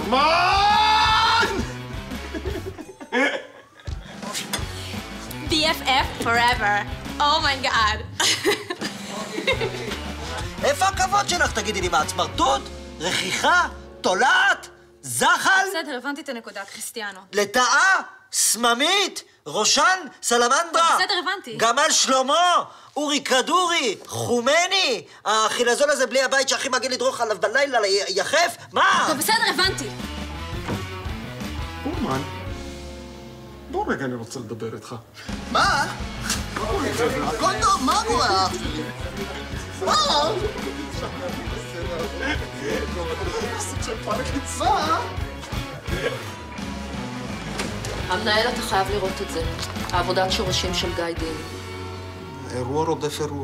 זמן! BFF forever. אומייגאד. איפה הכבוד שלך, תגידי לי, מהצמרטוט? רכיכה? תולעת? זחל? בסדר, הבנתי את הנקודה, קריסטיאנו. לטאה? סממית? ראשן? סלמנדרה? בסדר, הבנתי. גמל שלמה? אורי כדורי? חומני? החילזון הזה בלי הבית שהכי מגיע לדרוך עליו בלילה יחף? מה? טוב, בסדר, הבנתי. אורמן, בוא רגע, אני רוצה לדבר איתך. מה? הכל טוב, מה קורה אח שלי? מה? מה? המנהל, אתה חייב לראות את זה. העבודת שורשים של גיא דין. אירוע רודף אירוע.